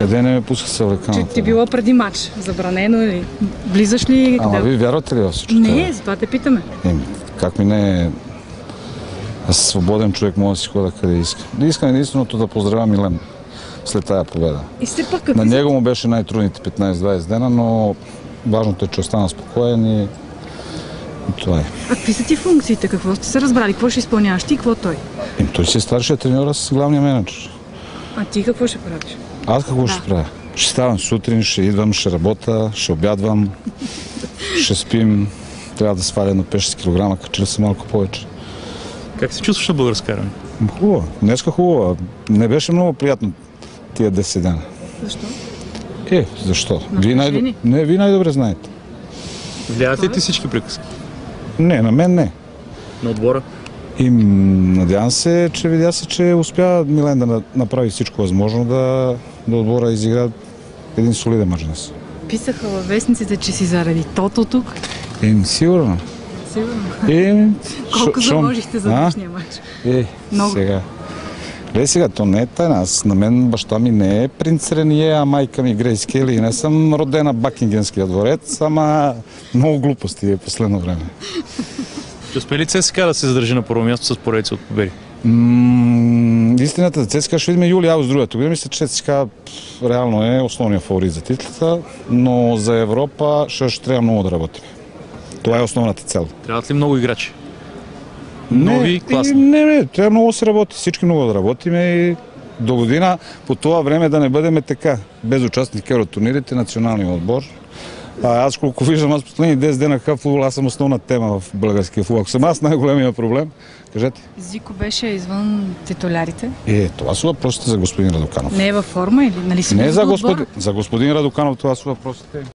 Къде не ме пуска се влеканата? Че ти било преди матч. Забранено или влизаш ли? Ама вие вярвате ли във всичко това? Не, затова те питаме. Как ми не е... Аз свободен човек, мога да си хода къде иска. Да искам единственото да поздравя Милен след тая победа. И все пак На него му беше най-трудните 15-20 дена, но важното е, че остана спокоен и това е. А какви са ти функциите? Какво сте се разбрали? Какво ще изпълняваш ти и какво той? Той си е старшия треньор с главния менеджер. А ти какво ще правиш? Аз какво ще правя? Ще ставам сутрин, ще идвам, ще работя, ще обядвам, ще спим. Трябва да сваля на 5-6 кг, качили се малко повече. Как се чувстваш на Българска армия? Хубаво. Днеска хубаво. Не беше много приятно тия 10 дена. Защо? Защо? Напрежение? Вие най-добре знаете. Влияят ли ти всички приказки? Не, на мен не. На отбора? И надявам се, че видя се, че успя Милен да направи всичко възможно да отбора изигра един солиден мач днес. Писаха във вестниците, че си заради тото тук. Сигурно. Сигурно. Колко заложихте за днешния матч? Много. Сега, то не е тайна. На мен баща ми не е принц Рение, а майка ми Грейс Кели. Не съм родена в Бакингемския дворец, ама много глупости е последно време. Ще успее ли ЦСКА да се задържи на първо място с поредица от победи? Истината, ЦСКА ще видим юли-август другата година. Мисля, че ЦСКА реално е основният фаворит за титлата, но за Европа ще трябва много да работим. Това е основната цел. Трябват ли много играчи? Нови, класни? Не, трябва много да се работи. Всички много да работим и до година по това време да не бъдем така. Без участники от турнирите, националния отбор. Аз колко виждам, аз последни 10 дена футбол, аз съм основна тема в българския футбол. Ако съм аз най-големия проблем, кажете. Зико беше извън титулярите. Това са въпросите за господин Радоканов. Не е във форма или нали си? Не за господин Радоканов, това са въпросите.